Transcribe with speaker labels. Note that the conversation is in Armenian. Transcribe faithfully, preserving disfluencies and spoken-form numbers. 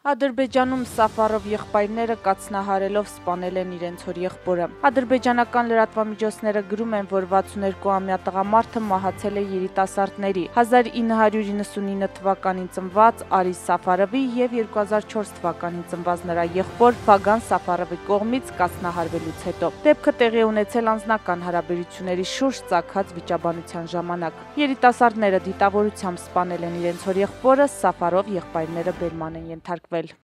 Speaker 1: Ադրբեջանում Սաֆարով եղբայրները կացնահարելով սպանել են իրենց հոր եղբորը։ Ադրբեջանական լրատվամիջոցները գրում են, որ վաթսունհինգամյա տղամարդը մահացել է երիտասարդների հազար ինը հարյուր իննսունինը թվականին ծնված Արիս Սաֆարովի և երկու հազար չորս թվականին ծնված նրա եղբոր Ֆագան Սաֆարովի կողմից կացնահարվելուց հետո։ Դեպքը տեղի է ունեցել անձնական հարաբերությունների շուրջ ծագած վիճաբանության ժամանակ։ Երիտասարդները դիտավորությամբ սպանել են իրենց հոր եղբորը, Սաֆարով եղբայրները բերման են ենթարկվել։